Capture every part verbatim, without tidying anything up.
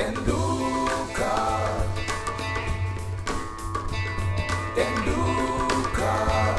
Tendulkar, Tendulkar.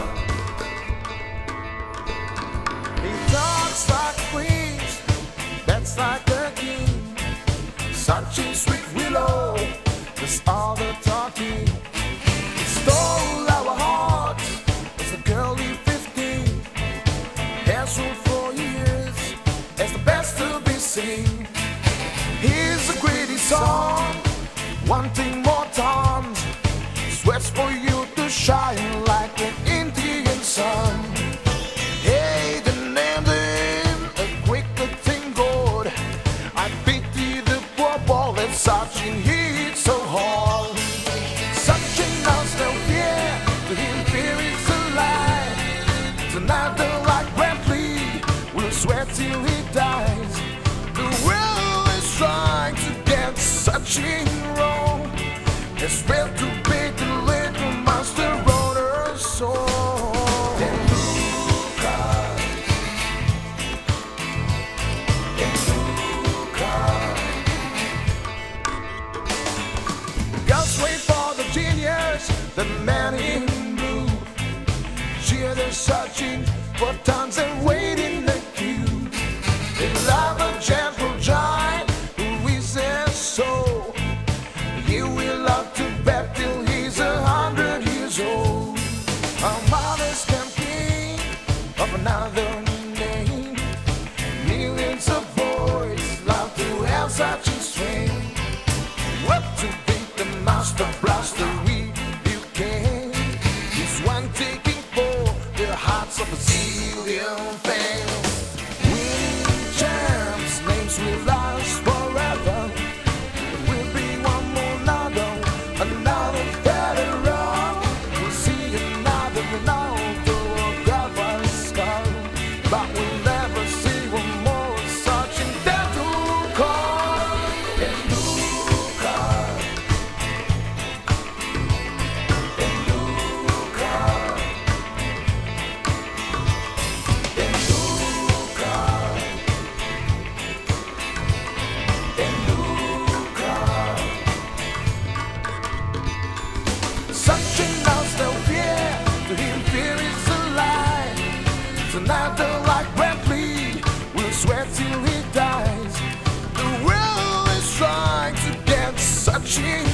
He talks like queens, that's like a king. Sachin, Sweet Willow, that's all the talking. He stole our hearts as a girlie fifteen. Has ruled for years as the best to be seen. Here's a greedy song, wanting more times. Sweats for you to shine like an Indian sun. Hey, the name them a quicker thing good. I pity the poor boy that Sachin hit so hard. Sachin knows no fear, to him fear is a lie. Tonight they're like Bradley, will sweat till he dies. The world is trying to get Sachin wrong. It's real to be the little master on her soul. Tendulkar, Tendulkar. Girls wait for the genius, the man in blue. Cheer their searching for tons and wait in the queue. They love a gentle giant who is their soul. He will love to bet till he's a hundred years old. Our mothers campaign of another name. Millions of boys love to have such a strain. What to beat the master blaster we you can. He's one taking for the hearts of a zillion fans. Winning champs, names will last forever. We'll be one more Ronaldo, another veteran. We'll see another Ronaldo or Gavaskar, but we'll never see one more Sachin Tendulkar. Tendulkar, Tendulkar, Tendulkar, Tendulkar. Sachin knows no fear, to him fear is a lie. Tonight they're like Bradley, will sweat till he dies. The world is trying to get Sachin